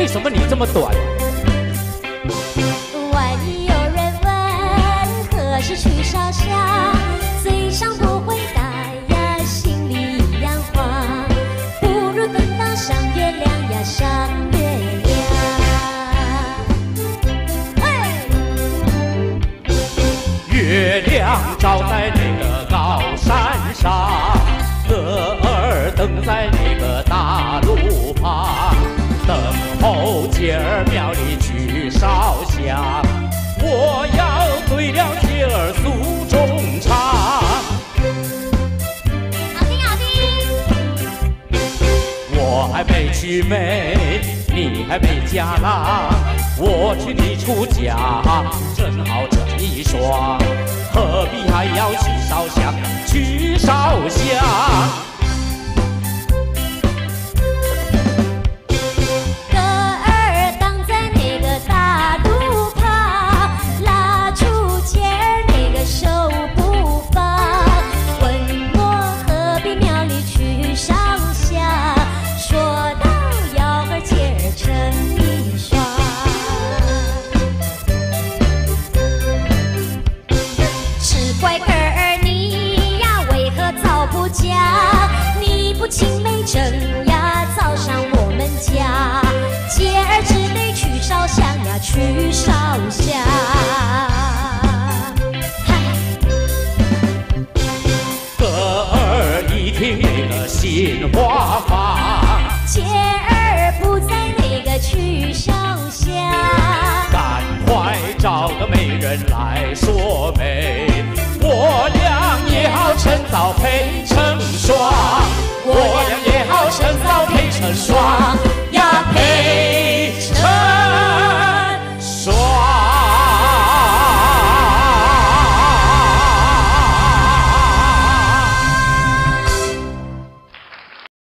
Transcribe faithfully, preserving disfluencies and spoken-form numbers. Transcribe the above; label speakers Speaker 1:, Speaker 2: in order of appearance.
Speaker 1: 为什么你这么短？
Speaker 2: 万一有人问何时娶少香，嘴上不回答呀，心里一样慌。不如等到上月亮呀，上月亮。
Speaker 1: 月亮照在那个高山上，歌儿等在那个大路旁，等候姐儿庙里娶烧香。我要对了姐儿诉衷肠。
Speaker 2: 好听好听。
Speaker 1: 我还没娶妹，你还没嫁郎，我娶你出嫁，正好成一双，何必还要娶烧香，娶烧香？
Speaker 2: 歌儿挡在那个大路旁，拉住姐儿那个手不放。问我何必庙里娶烧香，说到要和姐儿成一双。只怪歌儿你呀，为何早不嫁？你不青梅正呀，早上我们家。姐儿只得娶烧香呀，娶烧香。
Speaker 1: 歌儿一听那个心花放，
Speaker 2: 姐儿不在那个娶烧香，
Speaker 1: 赶快找个媒人来说媒，我俩也好趁早配成双，我俩也好趁早配成双。